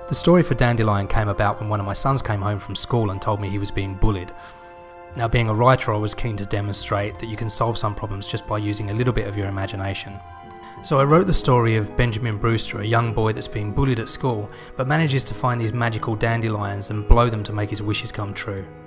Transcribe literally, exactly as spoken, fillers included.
The story for Dandelion came about when one of my sons came home from school and told me he was being bullied. Now, being a writer, I was keen to demonstrate that you can solve some problems just by using a little bit of your imagination. So I wrote the story of Benjamin Brewster, a young boy that's being bullied at school, but manages to find these magical dandelions and blow them to make his wishes come true.